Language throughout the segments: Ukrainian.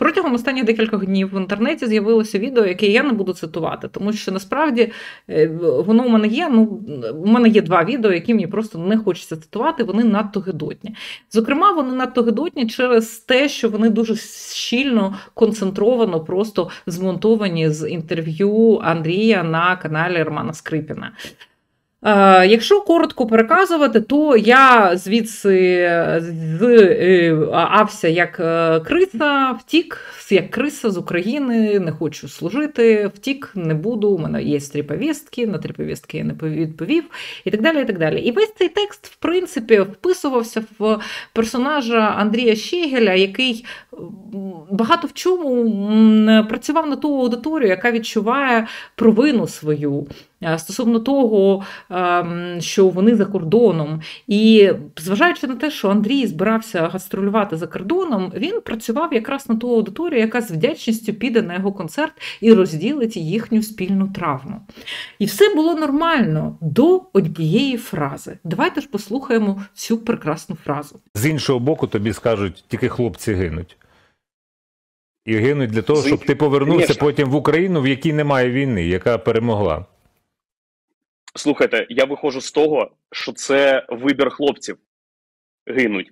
Протягом останніх декількох днів в інтернеті з'явилося відео, яке я не буду цитувати, тому що насправді воно у мене є, у мене є 2 відео, які мені просто не хочеться цитувати, вони надто гидотні. Зокрема, вони надто гидотні через те, що вони дуже щільно, концентровано просто змонтовані з інтерв'ю Андрія на каналі Романа Скрипіна. Якщо коротко переказувати, то я звідси ався як криса, втік як криса з України, не хочу служити, втік, не буду, у мене є 3 повістки, на 3 повістки я не відповів, і так далі, і так далі. І весь цей текст, в принципі, вписувався в персонажа Андрія Щегеля, який багато в чому працював на ту аудиторію, яка відчуває провину свою стосовно того, що вони за кордоном. І зважаючи на те, що Андрій збирався гастролювати за кордоном, він працював якраз на ту аудиторію, яка з вдячністю піде на його концерт і розділить їхню спільну травму. І все було нормально до однієї фрази. Давайте ж послухаємо цю прекрасну фразу. З іншого боку, тобі скажуть, тільки хлопці гинуть. І гинуть для того, щоб ти повернувся потім в Україну, в якій немає війни, яка перемогла. Слухайте, я виходжу з того, що це вибір хлопців гинуть.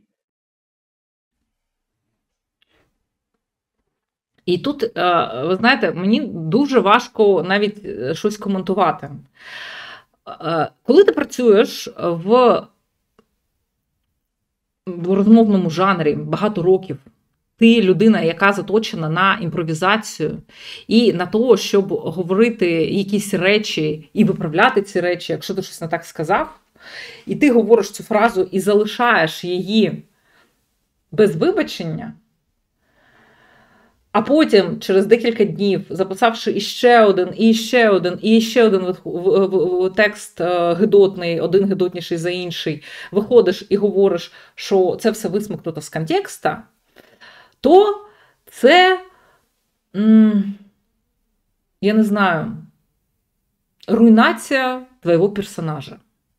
І тут, ви знаєте, мені дуже важко навіть щось коментувати. Коли ти працюєш в розмовному жанрі багато років, ти людина, яка заточена на імпровізацію і на те, щоб говорити якісь речі і виправляти ці речі, якщо ти щось не так сказав, і ти говориш цю фразу і залишаєш її без вибачення, а потім через декілька днів, записавши іще один текст гидотний, один гидотніший за інший, виходиш і говориш, що це все висмикнуто з контекста, то це, я не знаю, руйнація твоєго персонажа.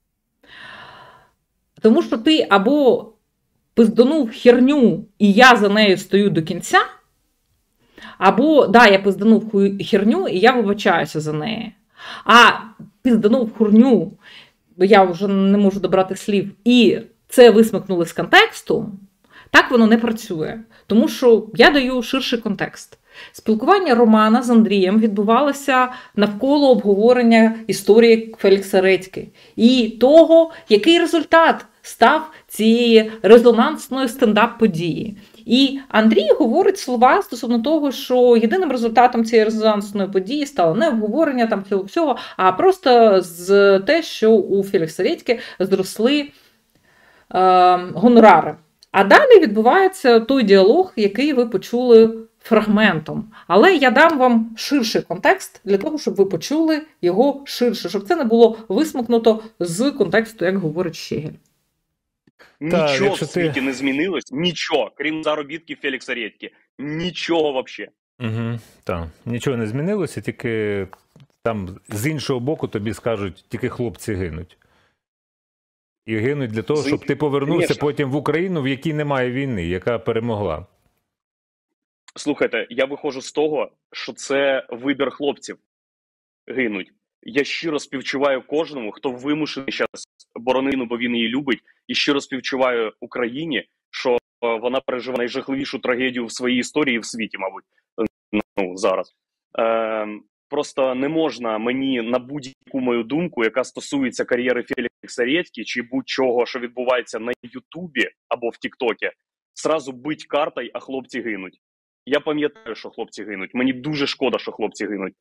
Тому що ти або пизданув херню, і я за нею стою до кінця, або, да, я пизданув херню, і я вибачаюся за неї. А пизданув херню, бо я вже не можу добрати слів, і це висмикнули з контексту, так воно не працює. Тому що я даю ширший контекст. Спілкування Романа з Андрієм відбувалося навколо обговорення історії Фелікса Редьки. І того, який результат став цієї резонансної стендап-події. І Андрій говорить слова стосовно того, що єдиним результатом цієї резонансної події стало не обговорення там цього всього, а просто з те, що у Фелікса Редьки зросли гонорари. А далі відбувається той діалог, який ви почули фрагментом. Але я дам вам ширший контекст для того, щоб ви почули його ширше, щоб це не було висмикнуто з контексту, як говорить Щегель. Нічого в світі не змінилось, нічого, крім заробітків Фелікса Редьки. Нічого взагалі. Так, нічого не змінилося, тільки там з іншого боку тобі скажуть, тільки хлопці гинуть. І гинуть для того, щоб ти повернувся потім в Україну, в якій немає війни, яка перемогла. Слухайте, я виходжу з того, що це вибір хлопців гинуть. Я щиро співчуваю кожному, хто вимушений зараз боронину, бо він її любить, і щиро співчуваю Україні, що вона переживає найжахливішу трагедію в своїй історії в світі, мабуть, зараз. Просто не можна мені на будь-яку мою думку, яка стосується кар'єри Фелікса Редьки, чи будь-чого, що відбувається на Ютубі або в Тіктокі, зразу бить картой, а хлопці гинуть. Я пам'ятаю, що хлопці гинуть. Мені дуже шкода, що хлопці гинуть.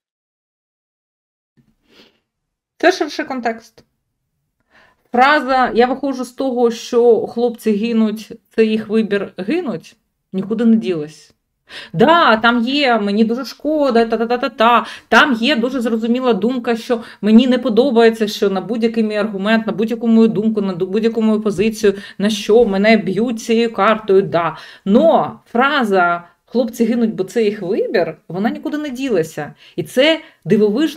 Це ширший контекст. Фраза «я виходжу з того, що хлопці гинуть, це їх вибір гинуть» нікуди не ділась. Да, там є, мені дуже шкода, там є дуже зрозуміла думка, що мені не подобається, що на будь-який мій аргумент, на будь-яку мою думку, на будь-яку мою позицію, на що мене б'ють цією картою, да. Но фраза «хлопці гинуть, бо це їх вибір», вона нікуди не ділася. І це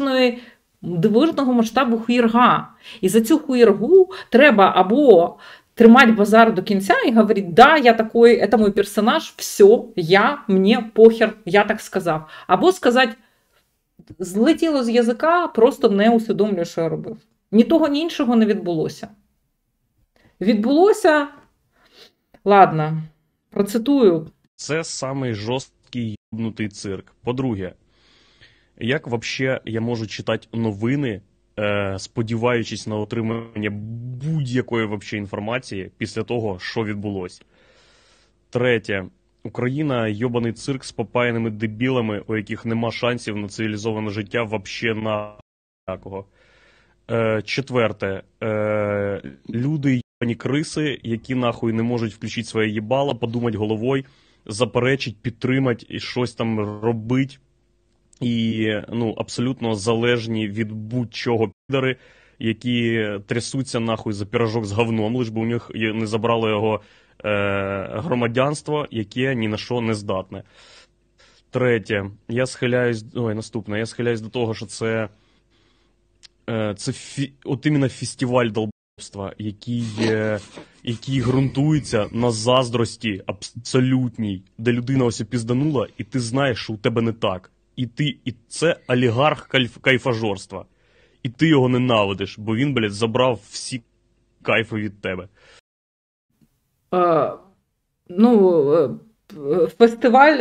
дивовижного масштабу хуєрга. І за цю хуєргу треба або тримать базар до кінця і говорити, да, я такой, это мой персонаж, все, мені похер, я так сказав. Або сказати, злетіло з язика, просто не усвідомлюю, що я робив. Ні того, ні іншого не відбулося. Відбулося, ладно, процитую. Це самий жорсткий єбнутий цирк. По-друге, як вообще я можу читати новини, сподіваючись на отримання будь-якої вообще інформації після того, що відбулося? Третє. Україна – йобаний цирк з попаяними дебілами, у яких нема шансів на цивілізоване життя вообще ніякого. Четверте. Люди єбані криси, які нахуй не можуть включити своє їбало, подумати головою, заперечить, підтримати і щось там робити. І абсолютно залежні від будь-чого підари, які трясуться нахуй за пірожок з говном, лиш би у них не забрало його громадянство, яке ні на що не здатне. Третє. Наступне. Я схиляюсь до того, що це от іменно фестиваль долбоства, який ґрунтується на заздрості абсолютній, де людина ось пізданула, і ти знаєш, що у тебе не так. І це олігарх кайфажорства. І ти його ненавидиш, бо він, блядь, забрав всі кайфи від тебе. Фестиваль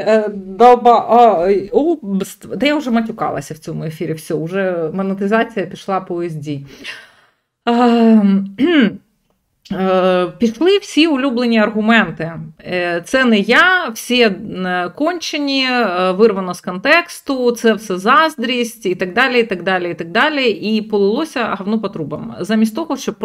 де я вже матюкалася в цьому ефірі, все, вже монетизація пішла по USD. Пішли всі улюблені аргументи. Це не я, всі кончені, вирвано з контексту, це все заздрість і так далі, і так далі, і так далі. І полилося говно по трубам. Замість того, щоб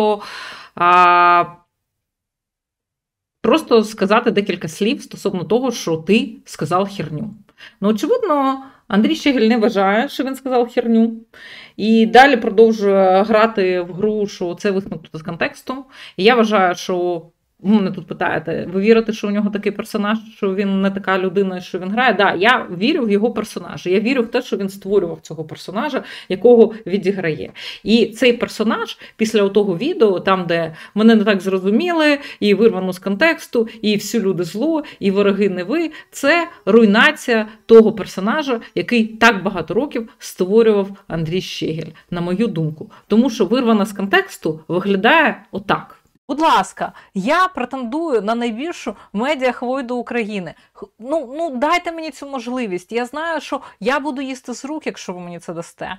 просто сказати декілька слів стосовно того, що ти сказав херню. Очевидно, Андрій Щегель не вважає, що він сказав херню. І далі продовжує грати в гру, що це висмикнуто з контексту. І я вважаю, що ви мене тут питаєте, ви вірите, що у нього такий персонаж, що він не така людина, що він грає? Да, я вірю в його персонажа. Я вірю в те, що він створював цього персонажа, якого відіграє. І цей персонаж після того відео, там, де мене не так зрозуміли, і вирвано з контексту, і всі люди зло, і вороги не ви, це руйнація того персонажа, який так багато років створював Андрій Щегель, на мою думку. Тому що вирвано з контексту виглядає отак. Будь ласка, я претендую на найбільшу медіахвойду України. Дайте мені цю можливість. Я знаю, що я буду їсти з рук, якщо ви мені це дасте.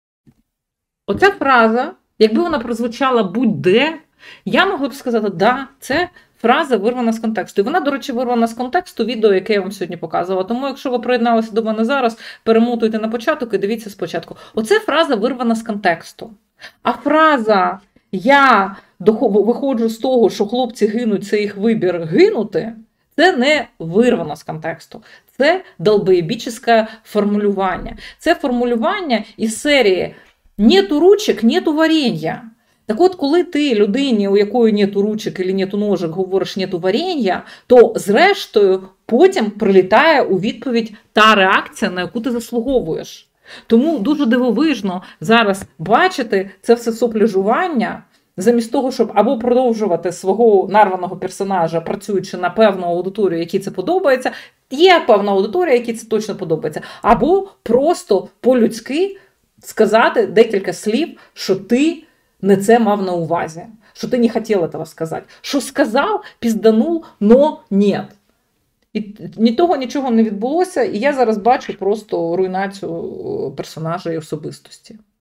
Оця фраза, якби вона прозвучала будь-де, я могла б сказати, да, це фраза вирвана з контексту. І вона, до речі, вирвана з контексту відео, яке я вам сьогодні показувала. Тому, якщо ви приєдналися до мене зараз, перемотуйте на початок і дивіться спочатку. Оце фраза вирвана з контексту. А фраза «я виходжу з того, що хлопці гинуть, це їх вибір гинути», це не вирвано з контексту. Це долбоєбічне формулювання. Це формулювання із серії «нету ручек, нету варенья». Так от, коли ти людині, у якої нету ручок або нету ножок, говориш «нету варенья», то зрештою потім прилітає у відповідь та реакція, на яку ти заслуговуєш. Тому дуже дивовижно зараз бачити це все сопляжування, замість того, щоб або продовжувати свого нарваного персонажа, працюючи на певну аудиторію, якій це подобається, є певна аудиторія, якій це точно подобається, або просто по-людськи сказати декілька слів, що ти не це мав на увазі, що ти не хотів цього сказати, що сказав, пізданув, но нет. І ні того, нічого не відбулося, і я зараз бачу просто руйнацію персонажа і особистості.